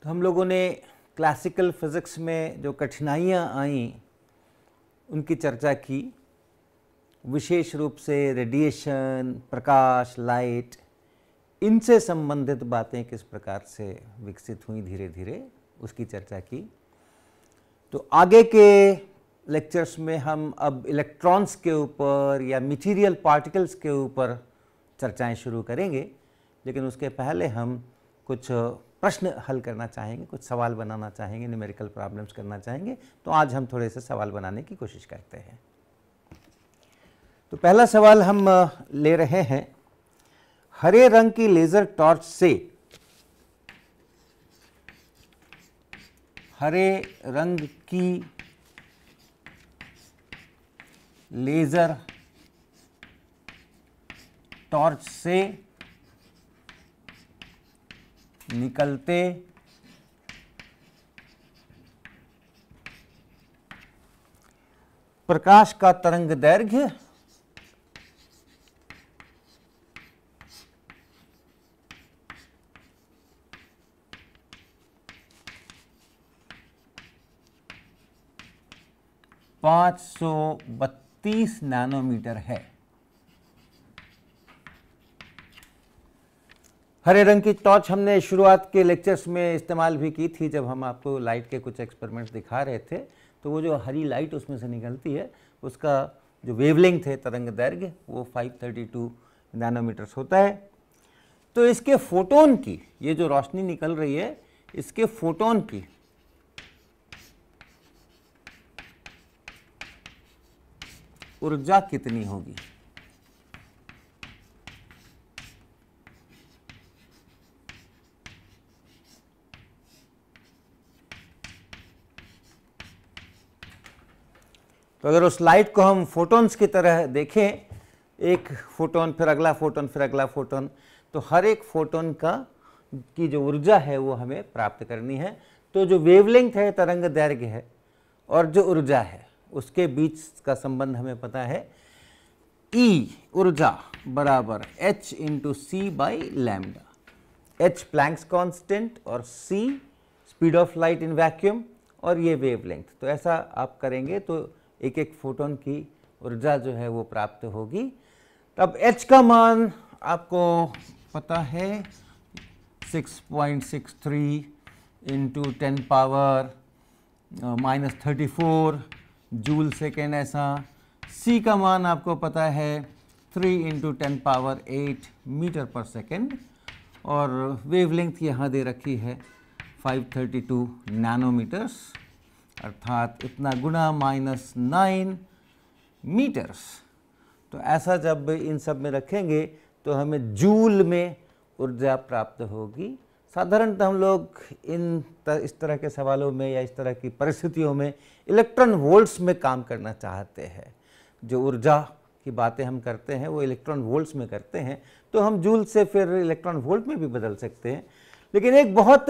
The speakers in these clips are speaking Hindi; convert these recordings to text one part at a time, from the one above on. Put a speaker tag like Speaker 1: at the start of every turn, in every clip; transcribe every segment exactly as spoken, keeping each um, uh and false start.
Speaker 1: तो हम लोगों ने क्लासिकल फिज़िक्स में जो कठिनाइयाँ आईं उनकी चर्चा की, विशेष रूप से रेडिएशन, प्रकाश, लाइट, इनसे संबंधित बातें किस प्रकार से विकसित हुई धीरे धीरे उसकी चर्चा की। तो आगे के लेक्चर्स में हम अब इलेक्ट्रॉन्स के ऊपर या मटेरियल पार्टिकल्स के ऊपर चर्चाएं शुरू करेंगे, लेकिन उसके पहले हम कुछ प्रश्न हल करना चाहेंगे, कुछ सवाल बनाना चाहेंगे, न्यूमेरिकल प्रॉब्लम्स करना चाहेंगे। तो आज हम थोड़े से सवाल बनाने की कोशिश करते हैं। तो पहला सवाल हम ले रहे हैं, हरे रंग की लेज़र टॉर्च से हरे रंग की लेज़र टॉर्च से निकलते प्रकाश का तरंग दैर्घ्य पाँच सौ बत्तीस नैनोमीटर है। हरे रंग की टॉर्च हमने शुरुआत के लेक्चर्स में इस्तेमाल भी की थी, जब हम आपको लाइट के कुछ एक्सपेरिमेंट्स दिखा रहे थे। तो वो जो हरी लाइट उसमें से निकलती है, उसका जो वेवलेंथ है, तरंग दैर्घ्य, वो पाँच सौ बत्तीस नैनोमीटर्स होता है। तो इसके फोटोन की, ये जो रोशनी निकल रही है, इसके फोटोन की ऊर्जा कितनी होगी? तो अगर उस लाइट को हम फोटॉन्स की तरह देखें, एक फोटोन फिर अगला फोटोन फिर अगला फोटोन, तो हर एक फोटोन का की जो ऊर्जा है वो हमें प्राप्त करनी है। तो जो वेवलेंथ है, तरंग दैर्घ्य है, और जो ऊर्जा है, उसके बीच का संबंध हमें पता है। E ऊर्जा बराबर H into C by lambda. H Planck's constant और C speed of light in vacuum, और ये वेवलेंथ। तो ऐसा आप करेंगे तो एक एक फोटोन की ऊर्जा जो है वो प्राप्त होगी। तब H का मान आपको पता है, six point six three into ten power minus thirty four joule second ऐसा। C का मान आपको पता है three into ten power eight metre per second, और वेवलेंथ यहाँ दे रखी है फाइव थर्टी टू नैनोमीटर्स, अर्थात इतना गुना माइनस नाइन मीटर्स। तो ऐसा जब इन सब में रखेंगे तो हमें जूल में ऊर्जा प्राप्त होगी। साधारणतः हम लोग इन तर, इस तरह के सवालों में या इस तरह की परिस्थितियों में इलेक्ट्रॉन वोल्ट्स में काम करना चाहते हैं। जो ऊर्जा की बातें हम करते हैं वो इलेक्ट्रॉन वोल्ट्स में करते हैं, तो हम जूल से फिर इलेक्ट्रॉन वोल्ट में भी बदल सकते हैं। लेकिन एक बहुत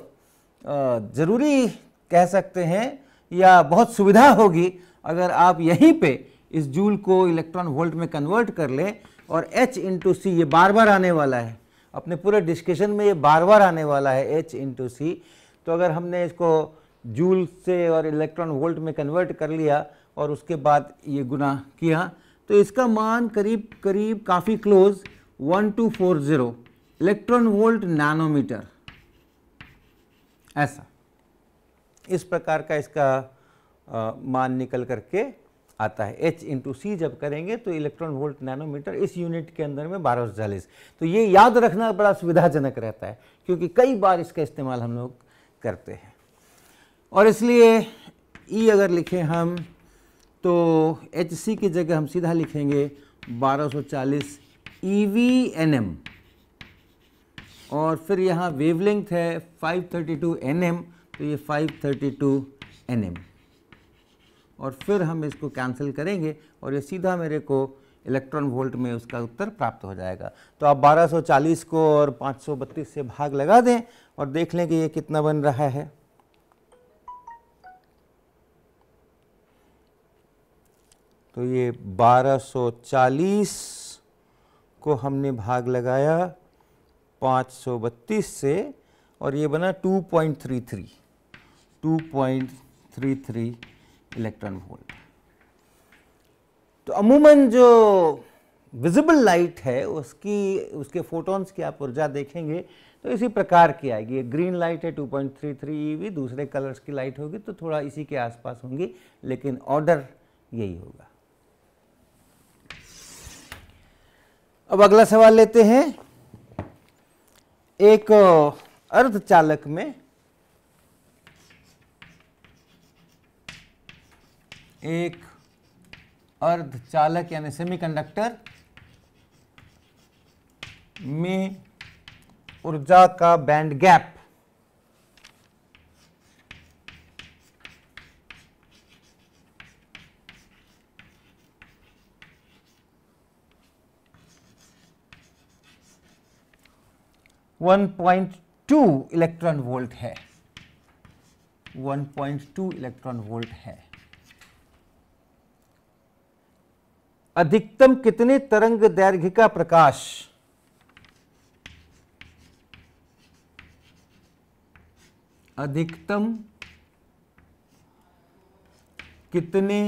Speaker 1: ज़रूरी कह सकते हैं या बहुत सुविधा होगी अगर आप यहीं पे इस जूल को इलेक्ट्रॉन वोल्ट में कन्वर्ट कर लें, और H इंटू सी, ये बार बार आने वाला है अपने पूरे डिस्कशन में, ये बार बार आने वाला है H इंटू सी। तो अगर हमने इसको जूल से और इलेक्ट्रॉन वोल्ट में कन्वर्ट कर लिया और उसके बाद ये गुना किया, तो इसका मान करीब करीब काफ़ी close one two four zero electron volt nanometre, ऐसा इस प्रकार का इसका आ, मान निकल करके आता है। H इंटू सी जब करेंगे तो इलेक्ट्रॉन वोल्ट नैनोमीटर इस यूनिट के अंदर में बारह सौ चालीस। तो ये याद रखना बड़ा सुविधाजनक रहता है, क्योंकि कई बार इसका इस्तेमाल हम लोग करते हैं। और इसलिए E अगर लिखें हम, तो एच सी की जगह हम सीधा लिखेंगे बारह सौ चालीस ई वी एन एम, और फिर यहाँ वेवलेंथ है five thirty two N M, तो ये five thirty two N M, और फिर हम इसको कैंसिल करेंगे और ये सीधा मेरे को इलेक्ट्रॉन वोल्ट में उसका उत्तर प्राप्त हो जाएगा। तो आप बारह सौ चालीस को और पाँच सौ बत्तीस से भाग लगा दें और देख लें कि ये कितना बन रहा है। तो ये बारह सौ चालीस को हमने भाग लगाया पाँच सौ बत्तीस से, और ये बना two point three three two point three three electron volt. तो अमूमन जो विजिबल लाइट है उसकी उसके फोटॉन्स की आप ऊर्जा देखेंगे तो इसी प्रकार की आएगी। ये ग्रीन लाइट है two point three three eV, दूसरे कलर्स की लाइट होगी तो थोड़ा इसी के आसपास होंगी, लेकिन ऑर्डर यही होगा। अब अगला सवाल लेते हैं। एक अर्धचालक में एक अर्धचालक यानी सेमीकंडक्टर में ऊर्जा का band gap one point two electron volt है one point two electron volt है। अधिकतम कितने तरंग दैर्घ्य का प्रकाश अधिकतम कितने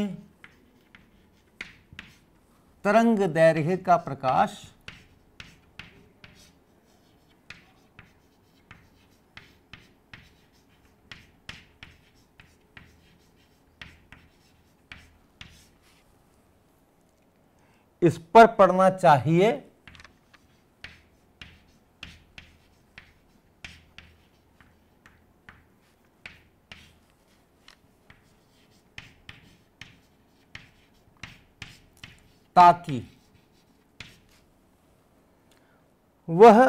Speaker 1: तरंग दैर्घ्य का प्रकाश इस पर पड़ना चाहिए ताकि वह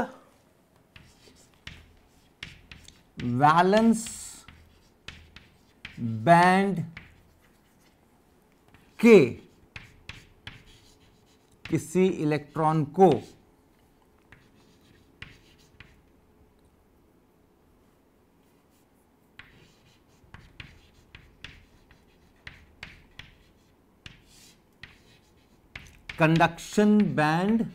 Speaker 1: वैलेंस बैंड के किसी इलेक्ट्रॉन को कंडक्शन बैंड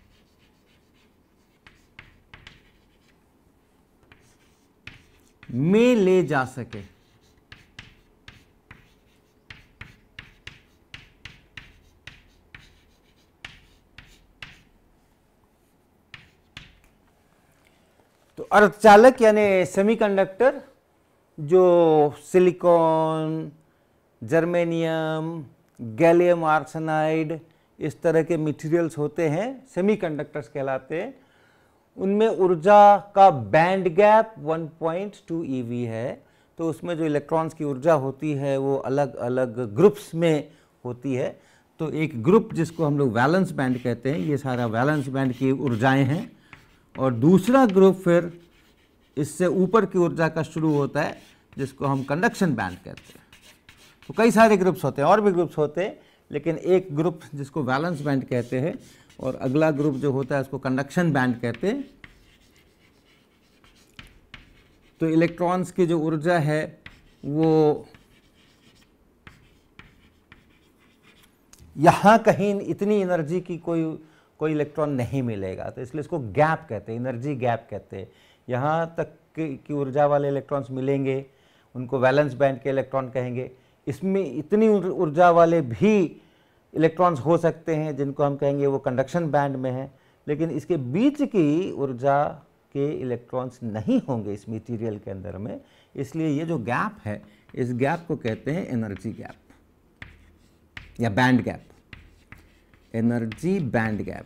Speaker 1: में ले जा सके। तो अर्धचालक यानी सेमीकंडक्टर जो सिलिकॉन, जर्मेनियम, गैलियम आर्सेनाइड इस तरह के मटेरियल्स होते हैं, सेमीकंडक्टर्स कहलाते हैं। उनमें ऊर्जा का band gap one point two eV है। तो उसमें जो इलेक्ट्रॉन्स की ऊर्जा होती है वो अलग अलग ग्रुप्स में होती है। तो एक ग्रुप जिसको हम लोग वैलेंस बैंड कहते हैं, ये सारा वैलेंस बैंड की ऊर्जाएं हैं, और दूसरा ग्रुप फिर इससे ऊपर की ऊर्जा का शुरू होता है जिसको हम कंडक्शन बैंड कहते हैं। तो कई सारे ग्रुप्स होते हैं, और भी ग्रुप्स होते हैं, लेकिन एक ग्रुप जिसको वैलेंस बैंड कहते हैं और अगला ग्रुप जो होता है उसको कंडक्शन बैंड कहते हैं। तो इलेक्ट्रॉन्स की जो ऊर्जा है वो यहाँ कहीं इतनी एनर्जी की कोई कोई इलेक्ट्रॉन नहीं मिलेगा, तो इसलिए इसको गैप कहते हैं, एनर्जी गैप कहते हैं। यहाँ तक की ऊर्जा वाले इलेक्ट्रॉन्स मिलेंगे, उनको वैलेंस बैंड के इलेक्ट्रॉन कहेंगे। इसमें इतनी ऊर्जा वाले भी इलेक्ट्रॉन्स हो सकते हैं जिनको हम कहेंगे वो कंडक्शन बैंड में है, लेकिन इसके बीच की ऊर्जा के इलेक्ट्रॉन्स नहीं होंगे इस मटेरियल के अंदर में। इसलिए ये जो गैप है, इस गैप को कहते हैं एनर्जी गैप या band gap, energy band gap.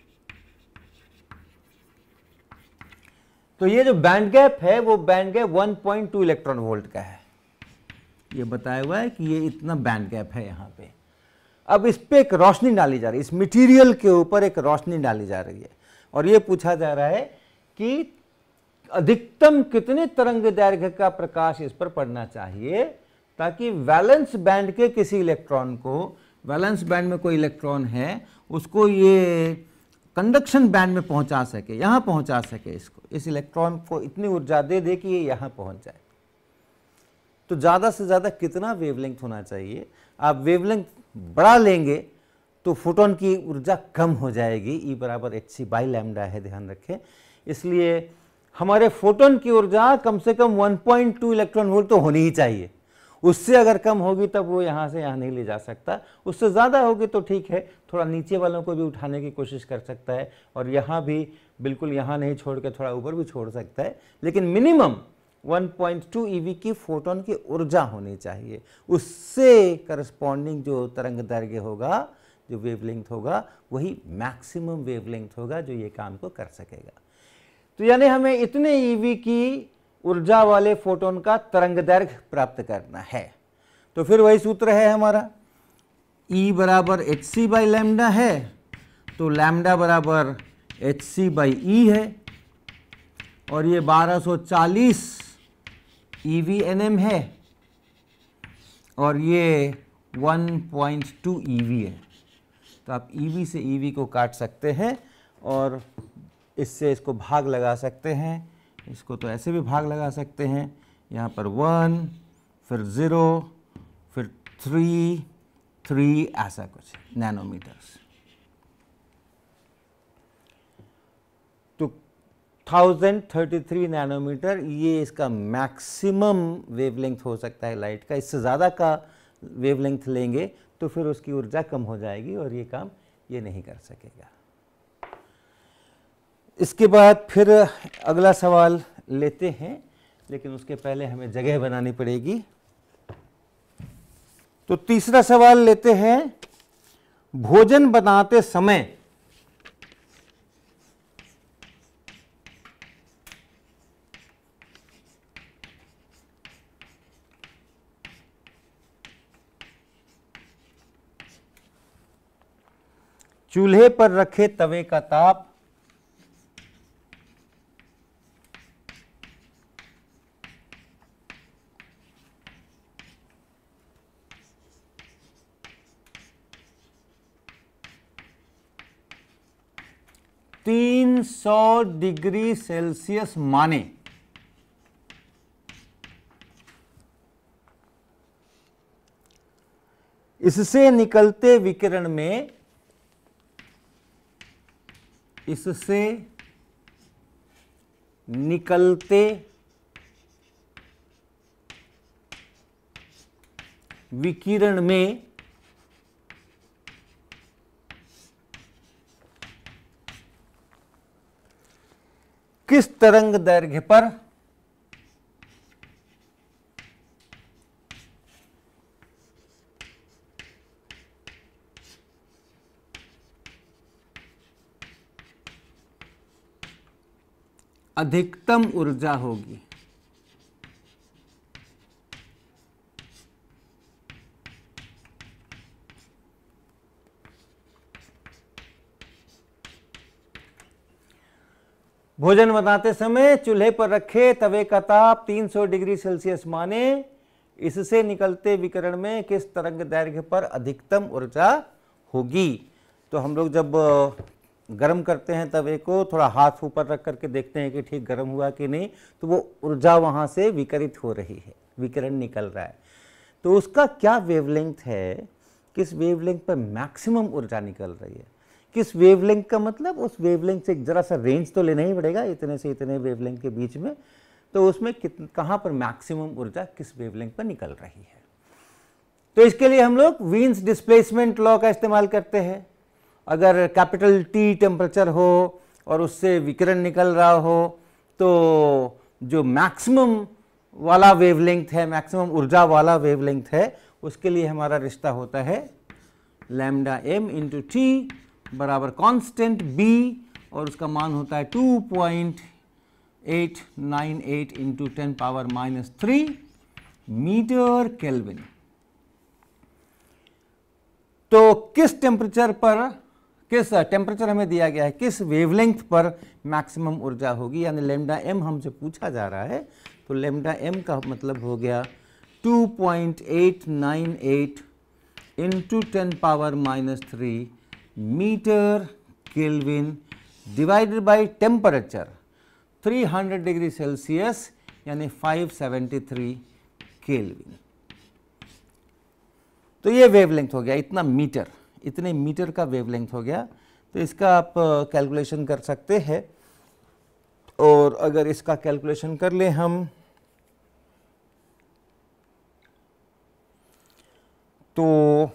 Speaker 1: तो ये जो बैंड गैप है वो band gap one point two electron volt का है। ये बताया हुआ है कि ये इतना बैंड गैप है यहाँ पे। अब इस पे एक रोशनी डाली जा रही है, इस मटेरियल के ऊपर एक रोशनी डाली जा रही है, और ये पूछा जा रहा है कि अधिकतम कितने तरंग दैर्घ्य का प्रकाश इस पर पड़ना चाहिए ताकि वैलेंस बैंड के किसी इलेक्ट्रॉन को, वैलेंस बैंड में कोई इलेक्ट्रॉन है उसको ये कंडक्शन बैंड में पहुंचा सके, यहाँ पहुंचा सके, इसको इस इलेक्ट्रॉन को इतनी ऊर्जा दे दे कि ये यहाँ पहुंच जाए। तो ज़्यादा से ज़्यादा कितना वेवलेंथ होना चाहिए? आप वेवलेंथ बढ़ा लेंगे तो फोटोन की ऊर्जा कम हो जाएगी। ई बराबर एच सी बाई लैम्डा है, ध्यान रखें। इसलिए हमारे फोटोन की ऊर्जा कम से कम one point two electron volt तो होनी ही चाहिए, उससे अगर कम होगी तब वो यहाँ से यहाँ नहीं ले जा सकता, उससे ज़्यादा होगी तो ठीक है, थोड़ा नीचे वालों को भी उठाने की कोशिश कर सकता है और यहाँ भी बिल्कुल यहाँ नहीं छोड़ के थोड़ा ऊपर भी छोड़ सकता है, लेकिन minimum one point two eV की फोटोन की ऊर्जा होनी चाहिए, उससे करस्पॉन्डिंग जो तरंग दैर्घ्य होगा, जो वेवलेंथ होगा, वही मैक्सिमम वेवलेंथ होगा जो ये काम को कर सकेगा। तो यानी हमें इतने ईवी की ऊर्जा वाले फोटोन का तरंग दैर्घ्य प्राप्त करना है। तो फिर वही सूत्र है हमारा, E बराबर एच सी बाई लैम्डा है, तो लैम्डा बराबर एच सी बाई ई है, और ये बारह सौ चालीस ई वी एन एम है, और ये one point two e V है। तो आप ई वी से ई वी को काट सकते हैं और इससे इसको भाग लगा सकते हैं, इसको तो ऐसे भी भाग लगा सकते हैं, यहाँ पर वन, फिर ज़ीरो, फिर थ्री, थ्री, ऐसा कुछ नैनोमीटर्स। तो थाउजेंड थर्टी थ्री नैनोमीटर ये इसका मैक्सिमम वेवलेंथ हो सकता है लाइट का। इससे ज़्यादा का वेवलेंथ लेंगे तो फिर उसकी ऊर्जा कम हो जाएगी और ये काम ये नहीं कर सकेगा। इसके बाद फिर अगला सवाल लेते हैं, लेकिन उसके पहले हमें जगह बनानी पड़ेगी। तो तीसरा सवाल लेते हैं, भोजन बनाते समय चूल्हे पर रखे तवे का ताप तीन सौ डिग्री सेल्सियस माने इससे निकलते विकिरण में इससे निकलते विकिरण में किस तरंग दैर्घ्य पर अधिकतम ऊर्जा होगी? भोजन बनाते समय चूल्हे पर रखे तवे का ताप तीन सौ डिग्री सेल्सियस माने इससे निकलते विकिरण में किस तरंग दैर्घ्य पर अधिकतम ऊर्जा होगी। तो हम लोग जब गर्म करते हैं तवे को, थोड़ा हाथ ऊपर रख करके देखते हैं कि ठीक गर्म हुआ कि नहीं, तो वो ऊर्जा वहाँ से विकिरित हो रही है, विकिरण निकल रहा है। तो उसका क्या वेवलेंथ है, किस वेवलेंथ पर मैक्सिमम ऊर्जा निकल रही है। किस वेवलेंथ का मतलब उस वेवलेंथ से एक जरा सा रेंज तो लेना ही पड़ेगा, इतने से इतने वेवलेंथ के बीच में, तो उसमें कित कहाँ पर मैक्सिमम ऊर्जा किस वेवलेंथ पर निकल रही है। तो इसके लिए हम लोग वीन्स डिस्प्लेसमेंट लॉ का इस्तेमाल करते हैं। अगर कैपिटल टी टेम्परेचर हो और उससे विकिरण निकल रहा हो तो जो मैक्सिमम वाला वेवलेंथ है, मैक्सिमम ऊर्जा वाला वेवलेंथ है, उसके लिए हमारा रिश्ता होता है लैम्डा एम इंटू टी बराबर कांस्टेंट बी, और उसका मान होता है two point eight nine eight into ten power minus three metre kelvin. तो किस टेम्परेचर पर, किस टेम्परेचर हमें दिया गया है, किस वेवलेंथ पर मैक्सिमम ऊर्जा होगी, यानी लैम्डा एम हमसे पूछा जा रहा है। तो लैम्डा एम का मतलब हो गया two point eight nine eight into ten power minus three metre kelvin divided by temperature three hundred degree celsius यानी फाइव सेवेंटी थ्री केल्विन। तो ये वेवलेंथ हो गया, इतना मीटर, इतने मीटर का वेवलेंथ हो गया। तो इसका आप कैलकुलेशन कर सकते हैं। और अगर इसका कैलकुलेशन कर लें हम तो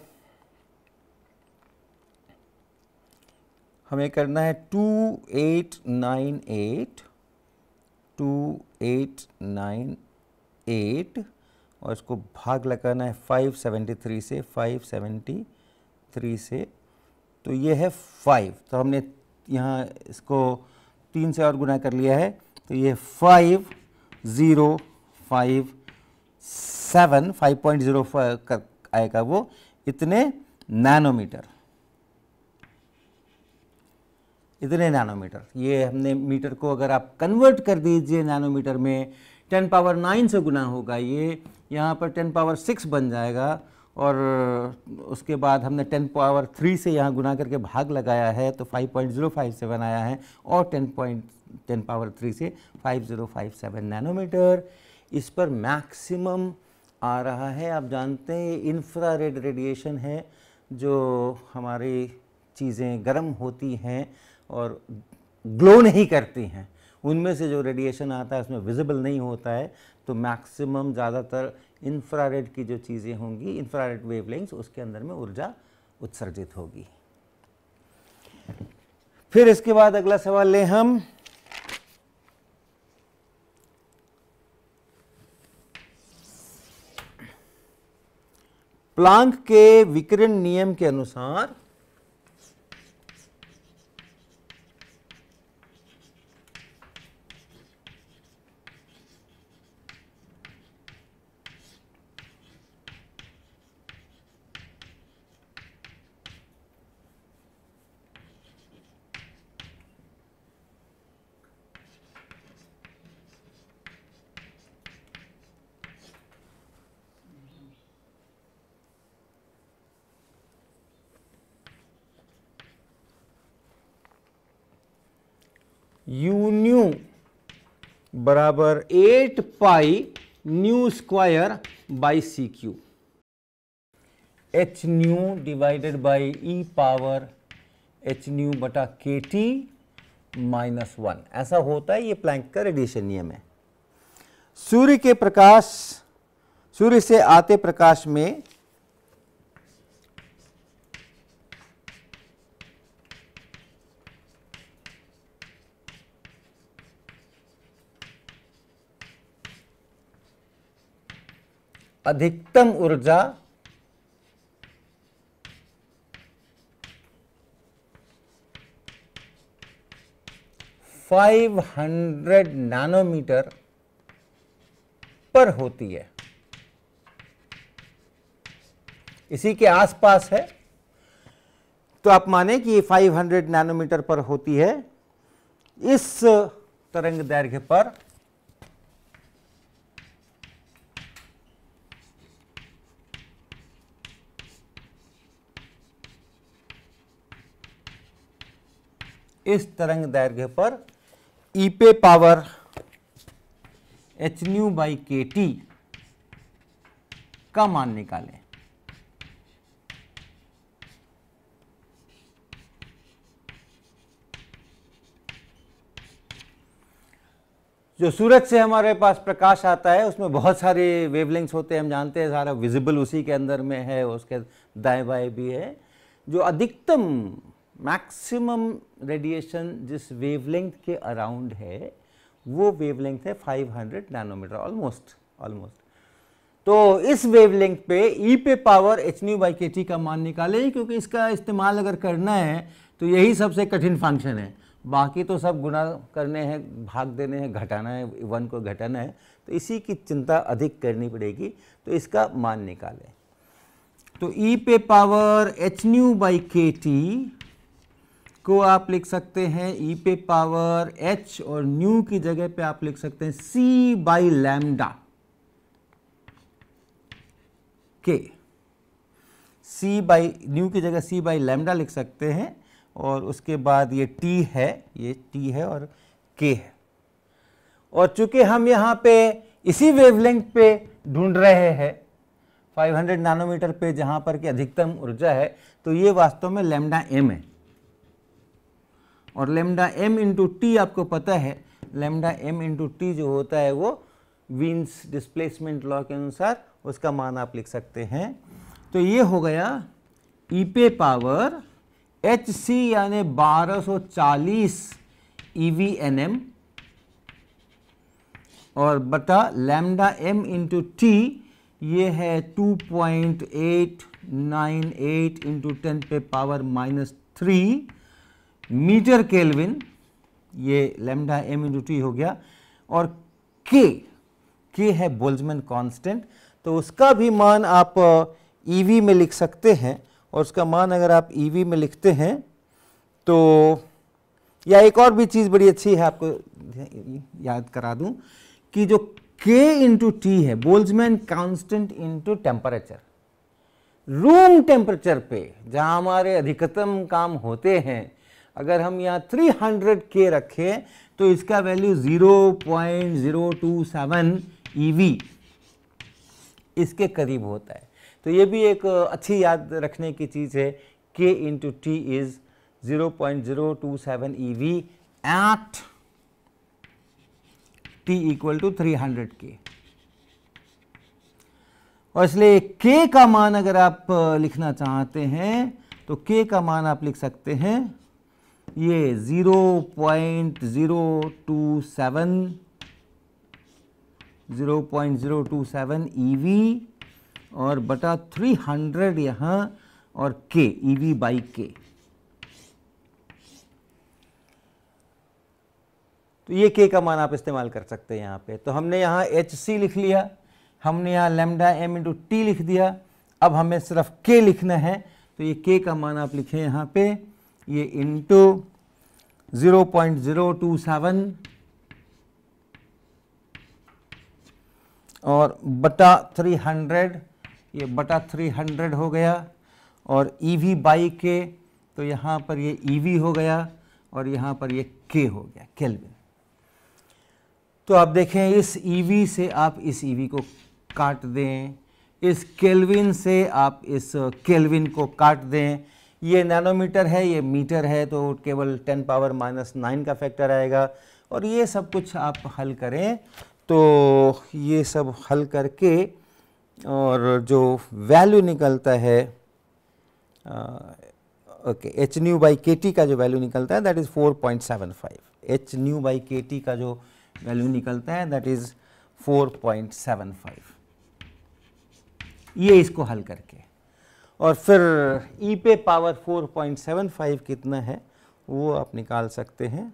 Speaker 1: हमें करना है two eight nine eight two eight nine eight और इसको भाग लगाना है फाइव सेवेंटी थ्री से फाइव सेवेंटी थ्री से, तो ये है फाइव। तो हमने यहाँ इसको तीन से और गुना कर लिया है, तो ये five zero five seven five point zero कर आएगा वो इतने नैनोमीटर, इतने नैनोमीटर। ये हमने मीटर को अगर आप कन्वर्ट कर दीजिए नैनोमीटर में, टेन पावर नाइन से गुना होगा, ये यहाँ पर टेन पावर सिक्स बन जाएगा और उसके बाद हमने टेन पावर थ्री से यहाँ गुना करके भाग लगाया है तो five point zero five seven आया है और ten point ten power three से five zero five seven nanometre इस पर मैक्सिमम आ रहा है। आप जानते हैं इंफ्रारेड रेडिएशन है जो हमारी चीज़ें गर्म होती हैं और ग्लो नहीं करती हैं, उनमें से जो रेडिएशन आता है उसमें विजिबल नहीं होता है, तो मैक्सिमम ज़्यादातर इंफ्रारेड की जो चीज़ें होंगी, इंफ्रारेड वेवलेंथ्स, उसके अंदर में ऊर्जा उत्सर्जित होगी। फिर इसके बाद अगला सवाल लें हम, प्लांक के विकिरण नियम के अनुसार यू न्यू बराबर eight pi nu square by c cube, h nu divided by e power h nu बटा के टी माइनस वन, ऐसा होता है। ये प्लैंक का रेडिएशन नियम है। सूर्य के प्रकाश, सूर्य से आते प्रकाश में अधिकतम ऊर्जा फाइव हंड्रेड नैनोमीटर पर होती है, इसी के आसपास है, तो आप माने कि ये फाइव हंड्रेड नैनोमीटर पर होती है। इस तरंग दैर्घ्य पर इस तरंग दैर्घ्य पर ई पे power h nu by k T का मान निकालें। जो सूरज से हमारे पास प्रकाश आता है उसमें बहुत सारे वेवलेंथ्स होते हैं, हम जानते हैं, सारा विजिबल उसी के अंदर में है, उसके दाएं बाएं भी है। जो अधिकतम मैक्सिमम रेडिएशन जिस वेवलेंथ के अराउंड है वो वेवलेंथ है five hundred nanometre, almost almost. तो इस वेवलेंथ पे ई पे power h nu by k T का मान निकालें, क्योंकि इसका इस्तेमाल अगर करना है तो यही सबसे कठिन फंक्शन है। बाकी तो सब गुना करने हैं, भाग देने हैं, घटाना है, वन को घटाना है, तो इसी की चिंता अधिक करनी पड़ेगी। तो इसका मान निकालें, तो ई पे power h nu by k T को आप लिख सकते हैं ई पे पावर एच और न्यू की जगह पे आप लिख सकते हैं सी बाई लैम्डा के, सी बाई न्यू की जगह सी बाई लैम्डा लिख सकते हैं, और उसके बाद ये टी है, ये टी है और के है। और चूंकि हम यहाँ पे इसी वेवलेंथ पे ढूंढ रहे हैं फाइव हंड्रेड नैनोमीटर पे जहाँ पर कि अधिकतम ऊर्जा है, तो ये वास्तव में लैम्डा एम है, और लैम्डा एम इंटू टी आपको पता है लैम्डा एम इंटू टी जो होता है वो वीन्स डिस्प्लेसमेंट लॉ के अनुसार उसका मान आप लिख सकते हैं। तो ये हो गया ई पे पावर एच सी यानी बारह सौ चालीस ई वी एन एम और बटा लैम्डा एम इंटू टी ये है two point eight nine eight into ten पे power minus three metre kelvin, ये लैम्डा एम इंटू टी हो गया। और के के है बोल्ट्जमैन कांस्टेंट, तो उसका भी मान आप ईवी में लिख सकते हैं। और उसका मान अगर आप ईवी में लिखते हैं तो, या एक और भी चीज़ बड़ी अच्छी है आपको याद करा दूं कि जो K इंटू टी है Boltzmann constant into temperature, room temperature पे जहां हमारे अधिकतम काम होते हैं, अगर हम यहाँ तीन सौ के रखें तो इसका value zero point zero two seven e V इसके करीब होता है। तो ये भी एक अच्छी याद रखने की चीज़ है। K into T is zero point zero two seven e V at T equal to three hundred K. और इसलिए K का मान अगर आप लिखना चाहते हैं तो K का मान आप लिख सकते हैं ये zero point zero two seven zero point zero two seven e V और बटा थ्री हंड्रेड यहाँ और K ई वी बाई के। तो ये K का मान आप इस्तेमाल कर सकते हैं यहाँ पे। तो हमने यहाँ एच सी लिख लिया, हमने यहाँ लैम्डा एम इंटू टी लिख दिया, अब हमें सिर्फ K लिखना है। तो ये K का मान आप लिखें यहाँ पे, ये into zero point zero two seven और बटा थ्री हंड्रेड, ये बटा थ्री हंड्रेड हो गया और ई वी बाई के, तो यहाँ पर ये ई वी हो गया और यहाँ पर ये K हो गया केल्विन। तो आप देखें इस ई वी से आप इस ई वी को काट दें, इस केल्विन से आप इस केल्विन को काट दें। ये नैनोमीटर है, ये मीटर है, तो केवल टेन पावर माइनस नाइन का फैक्टर आएगा। और ये सब कुछ आप हल करें तो ये सब हल करके और जो वैल्यू निकलता है okay h nu by k T का जो वैल्यू निकलता है that is four point seven five. H nu by k T का जो वैल्यू निकलता है that is four point seven five. ये इसको हल करके और फिर ई पे power four point seven five कितना है वो आप निकाल सकते हैं।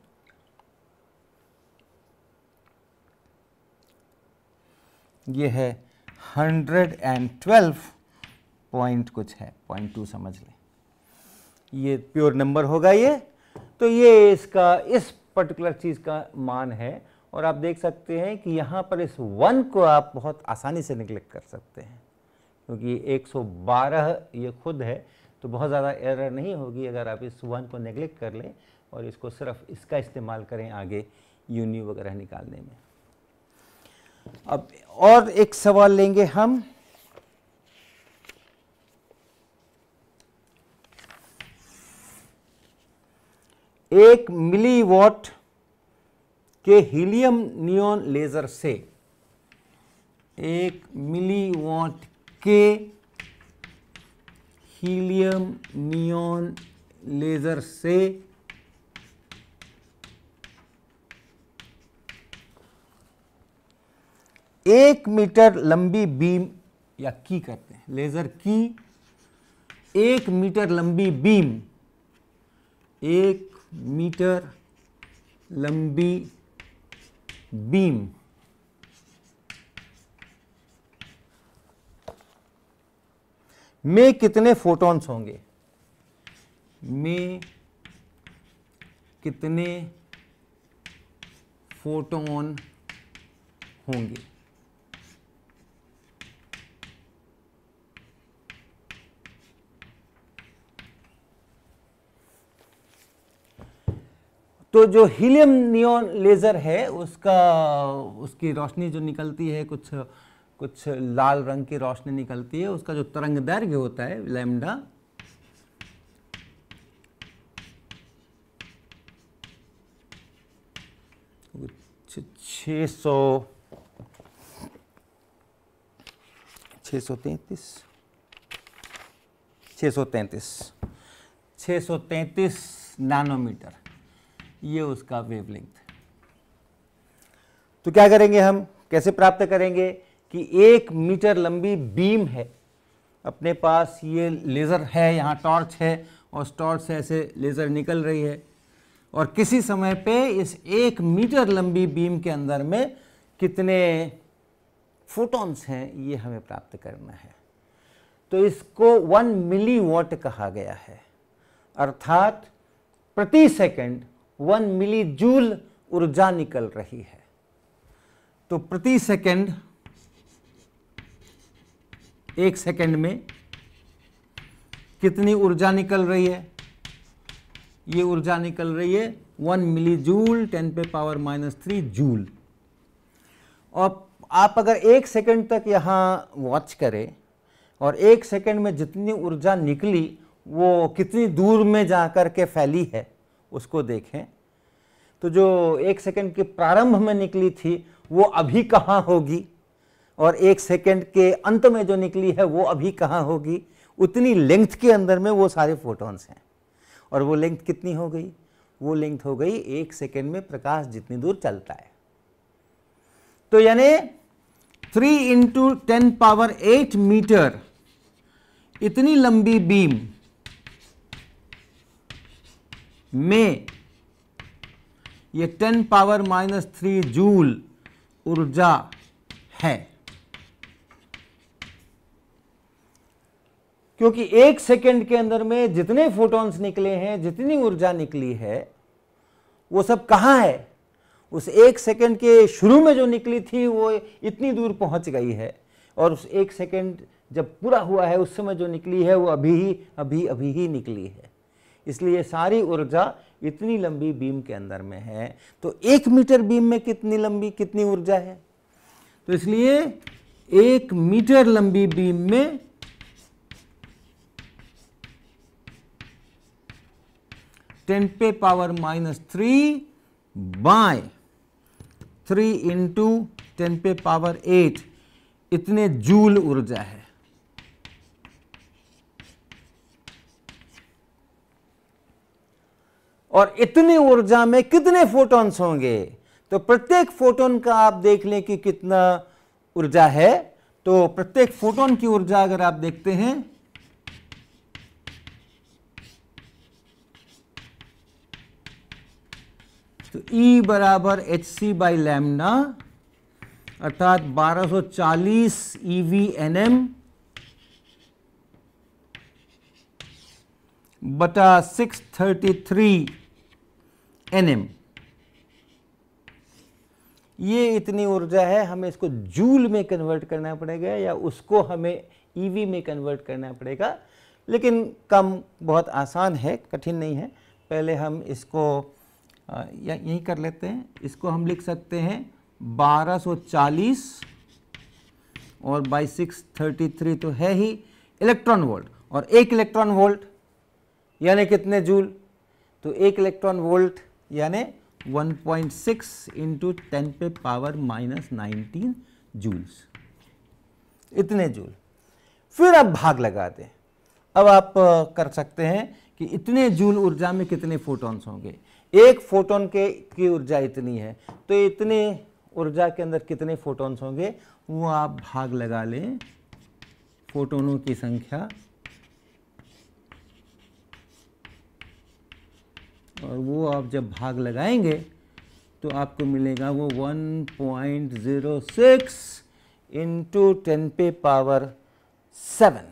Speaker 1: ये है हंड्रेड एंड ट्वेल्व पॉइंट कुछ है, पॉइंट टू समझ लें, ये प्योर नंबर होगा ये। तो ये इसका इस पर्टिकुलर चीज़ का मान है। और आप देख सकते हैं कि यहाँ पर इस वन को आप बहुत आसानी से निगलेक्ट कर सकते हैं क्योंकि एक सौ बारह ये खुद है, तो बहुत ज़्यादा एरर नहीं होगी अगर आप इस वन को नेगलेक्ट कर लें और इसको सिर्फ इसका इस्तेमाल करें आगे यूनिव वगैरह निकालने में। अब और एक सवाल लेंगे हम, एक मिली वॉट के हीलियम नियॉन लेजर से, एक मिली वॉट के हीलियम नियॉन लेजर से एक मीटर लंबी बीम या की करते हैं, लेजर की एक मीटर लंबी बीम, एक मीटर लंबी बीम में कितने फोटॉन्स होंगे, में कितने फोटॉन होंगे। तो जो हीलियम नियॉन लेज़र है उसका उसकी रोशनी जो निकलती है कुछ कुछ लाल रंग की रोशनी निकलती है, उसका जो तरंग दैर्घ्य होता है लैम्डा, छः सौ छः सौ तैंतीस छः सौ तैंतीस छः सौ तैंतीस नैनोमीटर, ये उसका वेवलेंथ। तो क्या करेंगे हम, कैसे प्राप्त करेंगे कि एक मीटर लंबी बीम है, अपने पास ये लेज़र है, यहाँ टॉर्च है और टॉर्च से ऐसे लेज़र निकल रही है, और किसी समय पे इस एक मीटर लंबी बीम के अंदर में कितने फोटॉन्स हैं ये हमें प्राप्त करना है। तो इसको वन मिली वॉट कहा गया है, अर्थात प्रति सेकंड वन मिली जूल ऊर्जा निकल रही है। तो प्रति सेकंड, एक सेकंड में कितनी ऊर्जा निकल रही है, ये ऊर्जा निकल रही है वन मिली जूल टेन पे पावर माइनस थ्री जूल। और आप अगर एक सेकंड तक यहाँ वॉच करें और एक सेकंड में जितनी ऊर्जा निकली वो कितनी दूर में जाकर के फैली है उसको देखें, तो जो एक सेकंड के प्रारंभ में निकली थी वो अभी कहाँ होगी और एक सेकंड के अंत में जो निकली है वो अभी कहाँ होगी, उतनी लेंथ के अंदर में वो सारे फोटॉन्स हैं। और वो लेंथ कितनी हो गई, वो लेंथ हो गई एक सेकंड में प्रकाश जितनी दूर चलता है। तो यानी three into ten power eight metre इतनी लंबी बीम में ये ten power minus three joule ऊर्जा है, क्योंकि एक सेकंड के अंदर में जितने फोटॉन्स निकले हैं, जितनी ऊर्जा निकली है, वो सब कहाँ है, उस एक सेकंड के शुरू में जो निकली थी वो इतनी दूर पहुंच गई है, और उस एक सेकंड जब पूरा हुआ है उस समय जो निकली है वो अभी ही अभी अभी ही निकली है। इसलिए सारी ऊर्जा इतनी लंबी बीम के अंदर में है। तो एक मीटर बीम में कितनी लंबी कितनी ऊर्जा है, तो इसलिए एक मीटर लंबी बीम में टेन पे power minus three by three into ten पे पावर एट इतने जूल ऊर्जा है। और इतनी ऊर्जा में कितने फोटॉन्स होंगे, तो प्रत्येक फोटोन का आप देख लें कि कितना ऊर्जा है। तो प्रत्येक फोटोन की ऊर्जा अगर आप देखते हैं तो E बराबर एच सी बाई लैम्डा अर्थात बारह सौ चालीस ई वी एन एम बटा six thirty three n m, ये इतनी ऊर्जा है। हमें इसको जूल में कन्वर्ट करना पड़ेगा या उसको हमें ईवी में कन्वर्ट करना पड़ेगा, लेकिन कम बहुत आसान है, कठिन नहीं है। पहले हम इसको या यही कर लेते हैं। इसको हम लिख सकते हैं बारह सौ चालीस और बाई सिक्स थर्टी थ्री तो है ही इलेक्ट्रॉन वोल्ट, और एक इलेक्ट्रॉन वोल्ट यानी कितने जूल, तो एक इलेक्ट्रॉन वोल्ट यानी one point six into ten पे पावर माइनस नाइनटीन जूल्स, इतने जूल। फिर आप भाग लगा दें। अब आप कर सकते हैं कि इतने जूल ऊर्जा में कितने फोटॉन्स होंगे। एक फोटोन के की ऊर्जा इतनी है, तो इतने ऊर्जा के अंदर कितने फोटॉन्स होंगे वो आप भाग लगा लें फोटोनों की संख्या, और वो आप जब भाग लगाएंगे तो आपको मिलेगा वो one point zero six into ten पे पावर सेवन।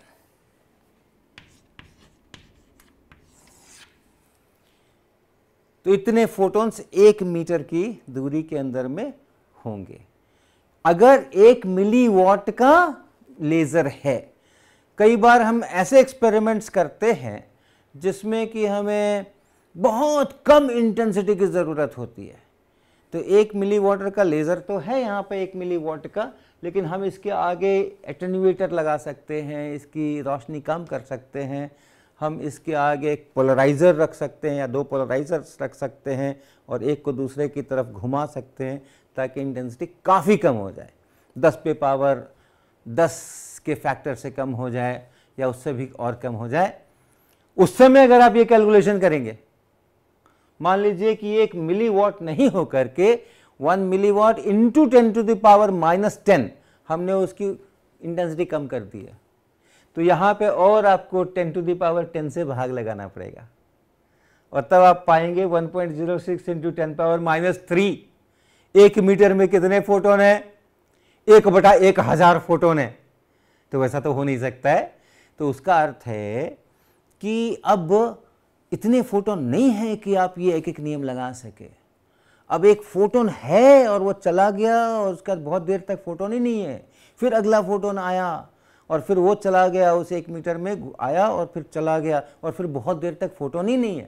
Speaker 1: तो इतने फोटॉन्स एक मीटर की दूरी के अंदर में होंगे। अगर एक मिली वॉट का लेज़र है, कई बार हम ऐसे एक्सपेरिमेंट्स करते हैं जिसमें कि हमें बहुत कम इंटेंसिटी की ज़रूरत होती है। तो एक मिली वॉट का लेज़र तो है यहाँ पे एक मिली वॉट का, लेकिन हम इसके आगे एटेन्यूएटर लगा सकते हैं, इसकी रोशनी कम कर सकते हैं, हम इसके आगे एक पोलराइज़र रख सकते हैं या दो पोलराइजर्स रख सकते हैं और एक को दूसरे की तरफ घुमा सकते हैं ताकि इंटेंसिटी काफ़ी कम हो जाए, दस पे पावर दस के फैक्टर से कम हो जाए या उससे भी और कम हो जाए। उस समय अगर आप ये कैलकुलेशन करेंगे, मान लीजिए कि एक मिली वॉट नहीं हो करके one milliwatt into ten to the power minus ten हमने उसकी इंटेंसिटी कम कर दी है, तो यहाँ पे और आपको ten to the power ten से भाग लगाना पड़ेगा और तब आप पाएंगे one point zero six into ten power minus three. एक मीटर में कितने फोटोन है? एक बटा एक हजार फोटोन है। तो वैसा तो हो नहीं सकता है। तो उसका अर्थ है कि अब इतने फोटोन नहीं है कि आप ये एक एक नियम लगा सके। अब एक फोटोन है और वो चला गया और उसका बहुत देर तक फोटोन ही नहीं है, फिर अगला फोटोन आया और फिर वो चला गया, उस एक मीटर में आया और फिर चला गया और फिर बहुत देर तक फोटोन ही नहीं है।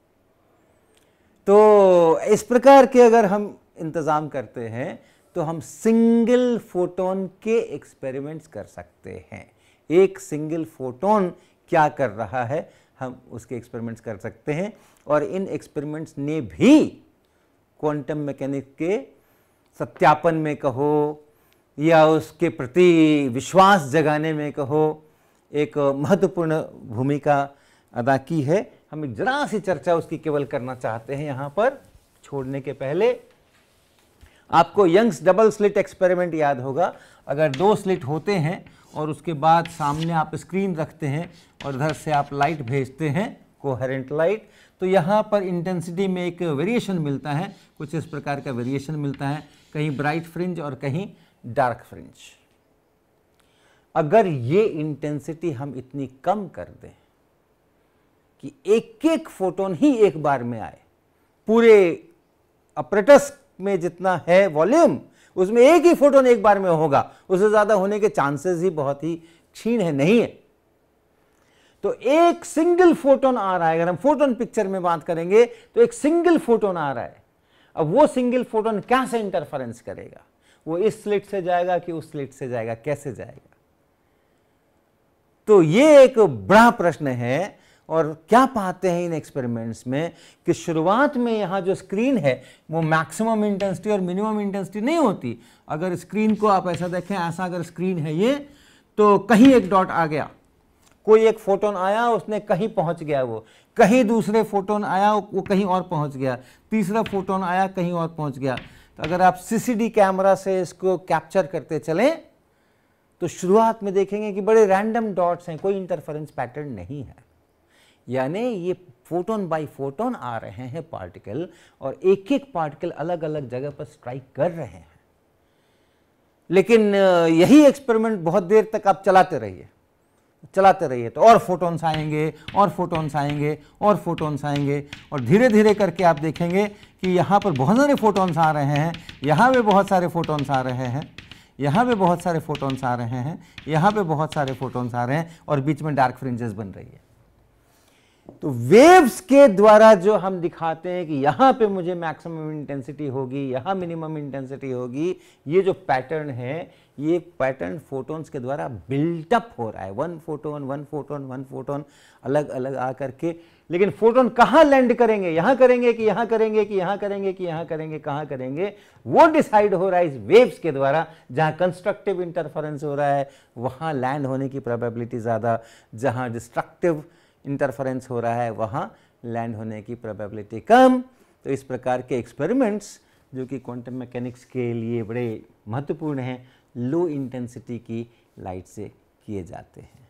Speaker 1: तो इस प्रकार के अगर हम इंतज़ाम करते हैं तो हम सिंगल फोटोन के एक्सपेरिमेंट्स कर सकते हैं। एक सिंगल फोटोन क्या कर रहा है हम उसके एक्सपेरिमेंट्स कर सकते हैं और इन एक्सपेरिमेंट्स ने भी क्वांटम मैकेनिक्स के सत्यापन में कहो या उसके प्रति विश्वास जगाने में कहो एक महत्वपूर्ण भूमिका अदा की है। हम एक जरा सी चर्चा उसकी केवल करना चाहते हैं यहाँ पर छोड़ने के पहले। आपको यंग्स डबल स्लिट एक्सपेरिमेंट याद होगा। अगर दो स्लिट होते हैं और उसके बाद सामने आप स्क्रीन रखते हैं और इधर से आप लाइट भेजते हैं, कोहेरेंट लाइट, तो यहाँ पर इंटेंसिटी में एक वेरिएशन मिलता है, कुछ इस प्रकार का वेरिएशन मिलता है, कहीं ब्राइट फ्रिंज और कहीं डार्क फ्रिंज। अगर ये इंटेंसिटी हम इतनी कम कर दें कि एक एक फोटोन ही एक बार में आए, पूरे अपरेटस में जितना है वॉल्यूम उसमें एक ही फोटोन एक बार में होगा, उससे ज़्यादा होने के चांसेस ही बहुत ही क्षीण है, नहीं है। तो एक सिंगल फोटोन आ रहा है, अगर हम फोटोन पिक्चर में बात करेंगे तो एक सिंगल फोटोन आ रहा है। अब वो सिंगल फोटोन कैसे इंटरफेरेंस करेगा? वो इस स्लिट से जाएगा कि उस स्लिट से जाएगा, कैसे जाएगा? तो ये एक बड़ा प्रश्न है। और क्या पाते हैं इन एक्सपेरिमेंट्स में कि शुरुआत में यहाँ जो स्क्रीन है वो मैक्सिमम इंटेंसिटी और मिनिमम इंटेंसिटी नहीं होती। अगर स्क्रीन को आप ऐसा देखें, ऐसा अगर स्क्रीन है ये, तो कहीं एक डॉट आ गया, कोई एक फोटोन आया, उसने कहीं पहुंच गया, वो कहीं दूसरे फोटोन आया, वो कहीं और पहुंच गया, तीसरा फोटोन आया, कहीं और पहुंच गया। तो अगर आप सीसीडी कैमरा से इसको कैप्चर करते चलें तो शुरुआत में देखेंगे कि बड़े रैंडम डॉट्स हैं, कोई इंटरफेरेंस पैटर्न नहीं है। यानी ये फोटोन बाय फोटोन आ रहे हैं पार्टिकल, और एक एक पार्टिकल अलग अलग जगह पर स्ट्राइक कर रहे हैं। लेकिन यही एक्सपेरिमेंट बहुत देर तक आप चलाते रहिए चलाते रहिए तो और फोटोन्स आएंगे और फोटोन्स आएंगे और फोटोन्स आएंगे और धीरे धीरे करके आप देखेंगे कि यहाँ पर बहुत सारे फोटोन्स आ रहे हैं, यहाँ पे बहुत सारे फोटोन्स आ रहे हैं, यहाँ पे बहुत सारे फोटोन्स आ रहे हैं, यहाँ पे बहुत सारे फोटोन्स आ रहे हैं और बीच में डार्क फ्रिंजेस बन रही है। तो वेव्स के द्वारा जो हम दिखाते हैं कि यहाँ पे मुझे मैक्सिमम इंटेंसिटी होगी, यहाँ मिनिमम इंटेंसिटी होगी, ये जो पैटर्न है, ये पैटर्न फोटोन्स के द्वारा बिल्टअप हो रहा है। One photon one photon one photon अलग अलग आकर के। लेकिन फोटोन कहाँ लैंड करेंगे, यहाँ करेंगे कि यहाँ करेंगे कि यहाँ करेंगे कि यहाँ करेंगे, कहाँ करेंगे, वो डिसाइड हो रहा है इस वेव्स के द्वारा। जहाँ कंस्ट्रक्टिव इंटरफेरेंस हो रहा है वहाँ लैंड होने की प्रोबेबिलिटी ज़्यादा, जहाँ डिस्ट्रक्टिव इंटरफेरेंस हो रहा है वहाँ लैंड होने की प्रोबेबिलिटी कम। तो इस प्रकार के एक्सपेरिमेंट्स जो कि क्वांटम मैकेनिक्स के लिए बड़े महत्वपूर्ण हैं, लो इंटेंसिटी की लाइट से किए जाते हैं।